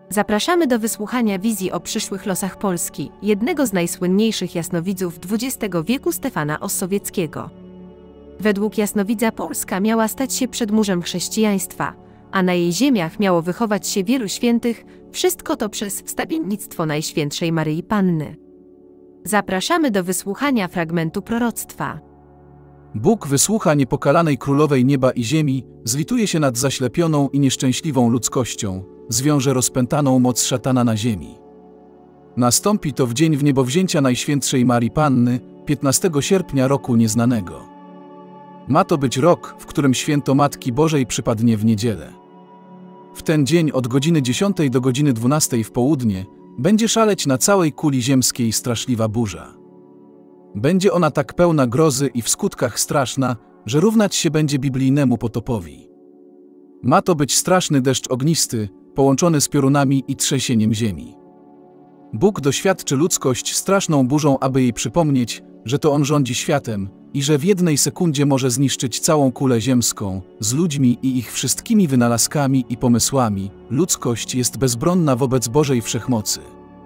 Zapraszamy do wysłuchania wizji o przyszłych losach Polski, jednego z najsłynniejszych jasnowidzów XX wieku Stefana Ossowieckiego. Według jasnowidza Polska miała stać się przedmurzem chrześcijaństwa, a na jej ziemiach miało wychować się wielu świętych, wszystko to przez wstawiennictwo Najświętszej Maryi Panny. Zapraszamy do wysłuchania fragmentu proroctwa. Bóg wysłucha niepokalanej Królowej nieba i ziemi, zlituje się nad zaślepioną i nieszczęśliwą ludzkością, zwiąże rozpętaną moc szatana na ziemi. Nastąpi to w dzień wniebowzięcia Najświętszej Marii Panny, 15 sierpnia roku nieznanego. Ma to być rok, w którym święto Matki Bożej przypadnie w niedzielę. W ten dzień od godziny 10 do godziny 12 w południe będzie szaleć na całej kuli ziemskiej straszliwa burza. Będzie ona tak pełna grozy i w skutkach straszna, że równać się będzie biblijnemu potopowi. Ma to być straszny deszcz ognisty, połączony z piorunami i trzęsieniem ziemi. Bóg doświadczy ludzkość straszną burzą, aby jej przypomnieć, że to On rządzi światem i że w jednej sekundzie może zniszczyć całą kulę ziemską, z ludźmi i ich wszystkimi wynalazkami i pomysłami. Ludzkość jest bezbronna wobec Bożej Wszechmocy.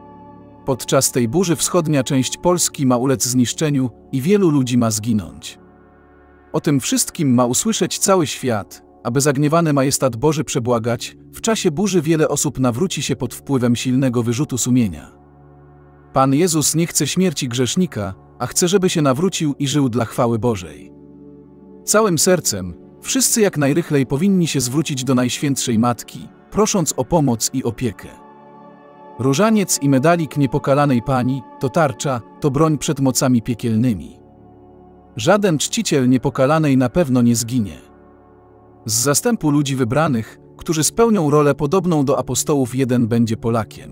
Podczas tej burzy wschodnia część Polski ma ulec zniszczeniu i wielu ludzi ma zginąć. O tym wszystkim ma usłyszeć cały świat, aby zagniewany majestat Boży przebłagać. W czasie burzy wiele osób nawróci się pod wpływem silnego wyrzutu sumienia. Pan Jezus nie chce śmierci grzesznika, a chce, żeby się nawrócił i żył dla chwały Bożej. Całym sercem, wszyscy jak najrychlej powinni się zwrócić do Najświętszej Matki, prosząc o pomoc i opiekę. Różaniec i medalik niepokalanej Pani to tarcza, to broń przed mocami piekielnymi. Żaden czciciel niepokalanej na pewno nie zginie. Z zastępu ludzi wybranych, którzy spełnią rolę podobną do apostołów, jeden będzie Polakiem.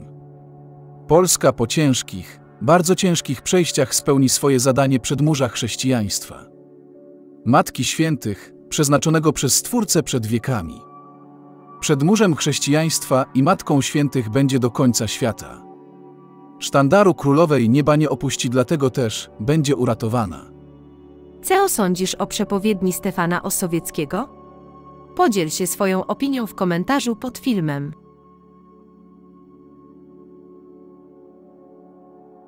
Polska po ciężkich, bardzo ciężkich przejściach spełni swoje zadanie przedmurza chrześcijaństwa. Matki Świętych, przeznaczonego przez Stwórcę przed wiekami. Przedmurzem chrześcijaństwa i Matką Świętych będzie do końca świata. Sztandaru Królowej Nieba nie opuści, dlatego też będzie uratowana. Co sądzisz o przepowiedni Stefana Ossowieckiego? Podziel się swoją opinią w komentarzu pod filmem.